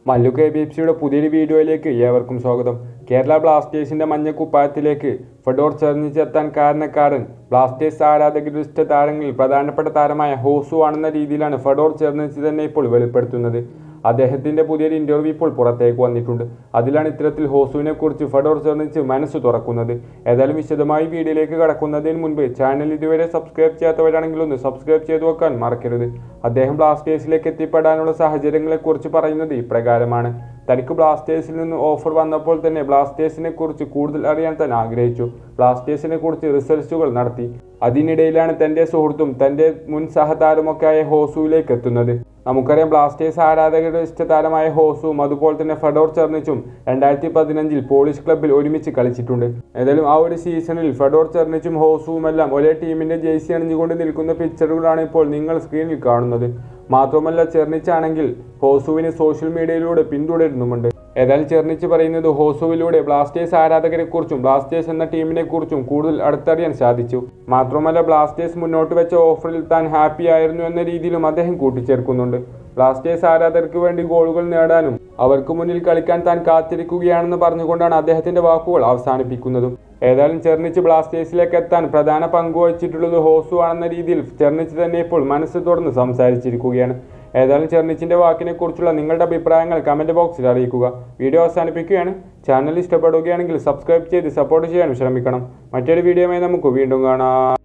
മല്ലു KBFCയുടെ പുതിയൊരു വീഡിയോയിലേക്ക് ഏവർക്കും സ്വാഗതം. കേരള ബ്ലാസ്റ്റേഴ്സിന്റെ മഞ്ഞക്കുപ്പായത്തിലേക്ക് ഫെഡോർ ചെർണിച്ചെത്താൻ കാരണക്കാരൻ ബ്ലാസ്റ്റേഴ്സ് ആരാധകരുടെ ഇഷ്ട താരങ്ങളിൽ പ്രധാനപ്പെട്ട താരമായ ഹോസു ആണെന്ന രീതിയിലാണ് ഫെഡോർ ചെർണിച്ച് തന്നെ ഇപ്പോൾ വെളിപ്പെടുത്തുന്നത്. അദ്ദേഹത്തിന്റെ പുതിയൊരു ഇന്റർവ്യൂ ഇപ്പോൾ പുറത്തേക്ക് വന്നിട്ടുണ്ട്. അതിലാണ് ഇത്തരത്തിൽ ഹോസുവിനെ കുറിച്ച് ഫെഡോർ ചെർണിച്ച് മനസ്സ് തുറക്കുന്നത്. ഏതായാലും വിശദമായി വീഡിയോയിലേക്ക് കടക്കുന്നതിന് മുൻപ് ചാനൽ ഇതുവരെ സബ്സ്ക്രൈബ് ചെയ്യാത്തവരാണെങ്കിൽ ഒന്ന് സബ്സ്ക്രൈബ് ചെയ്തു വെക്കാൻ മറക്കരുത്. അദ്ദേഹം ബ്ലാസ്റ്റേഴ്സിലേക്ക് എത്തിപ്പെടാനുള്ള സാഹചര്യങ്ങളെക്കുറിച്ച് പറയുന്നത് ഇപ്രകാരമാണ്. തനിക്ക് ബ്ലാസ്റ്റേഴ്സിൽ നിന്ന് ഓഫർ വന്നപ്പോൾ തന്നെ ബ്ലാസ്റ്റേഴ്സിനെ കുറിച്ച് കൂടുതൽ അറിയാൻ താൻ ആഗ്രഹിച്ചു. ബ്ലാസ്റ്റേഴ്സിനെ കുറിച്ച് റിസർച്ചുകൾ നടത്തി. അതിനിടയിലാണ് തൻ്റെ സുഹൃത്തും തൻ്റെ മുൻ സഹതാരമൊക്കെയായ ഹോസുവിലേക്ക് എത്തുന്നത്. നമുക്കറിയാം, ബ്ലാസ്റ്റേഴ്സ് ആരാധകരുടെ ഇഷ്ടതാരമായ ഹോസുവും അതുപോലെ തന്നെ ഫെഡോർ ചെർണിച്ചും 2015 പോളിഷ് ക്ലബ്ബിൽ ഒരുമിച്ച് കളിച്ചിട്ടുണ്ട്. ഏതായാലും ആ ഒരു സീസണിൽ ഫെഡോർ ചെർണിച്ചും ഹോസുവുമെല്ലാം ഒരേ ടീമിന്റെ ജേഴ്സി അണിഞ്ഞുകൊണ്ട് നിൽക്കുന്ന പിക്ചറുകളാണ് ഇപ്പോൾ നിങ്ങൾ സ്ക്രീനിൽ കാണുന്നത്. മാത്രമല്ല, ചെർണിച്ചാണെങ്കിൽ ഹോസുവിനെ സോഷ്യൽ മീഡിയയിലൂടെ പിന്തുടരുന്നുമുണ്ട്. ഏതായാലും ചെർണിച്ച് പറയുന്നത് ഹോസുവിലൂടെ ബ്ലാസ്റ്റേഴ്സ് ആരാധകരെക്കുറിച്ചും ബ്ലാസ്റ്റേഴ്സ് എന്ന ടീമിനെ കുറിച്ചും കൂടുതൽ അടുത്തറിയാൻ സാധിച്ചു. മാത്രമല്ല, ബ്ലാസ്റ്റേഴ്സ് മുന്നോട്ട് വെച്ച ഓഫറിൽ താൻ ഹാപ്പി ആയിരുന്നു എന്ന രീതിയിലും അദ്ദേഹം കൂട്ടിച്ചേർക്കുന്നുണ്ട്. ബ്ലാസ്റ്റേഴ്സ് ആരാധകർക്ക് വേണ്ടി ഗോളുകൾ നേടാനും അവർക്ക് മുന്നിൽ കളിക്കാൻ താൻ കാത്തിരിക്കുകയാണെന്ന് പറഞ്ഞുകൊണ്ടാണ് അദ്ദേഹത്തിന്റെ വാക്കുകൾ അവസാനിപ്പിക്കുന്നതും. ഏതായാലും ചെർണിച്ച് ബ്ലാസ്റ്റേഴ്സിലേക്ക് എത്താൻ പ്രധാന പങ്കുവഹിച്ചിട്ടുള്ളത് ഹോസു ആണെന്ന രീതിയിൽ ചെർണിച്ച് തന്നെ ഇപ്പോൾ മനസ്സ് തുറന്ന് സംസാരിച്ചിരിക്കുകയാണ്. ഏതായാലും ചെർണിച്ചിന്റെ വാക്കിനെ കുറിച്ചുള്ള നിങ്ങളുടെ അഭിപ്രായങ്ങൾ കമന്റ് ബോക്സിൽ അറിയിക്കുക. വീഡിയോ അവസാനിപ്പിക്കുകയാണ്. ചാനൽ ഇഷ്ടപ്പെടുകയാണെങ്കിൽ സബ്സ്ക്രൈബ് ചെയ്ത് സപ്പോർട്ട് ചെയ്യാനും ശ്രമിക്കണം. മറ്റൊരു വീഡിയോയുമായി നമുക്ക് വീണ്ടും കാണാം.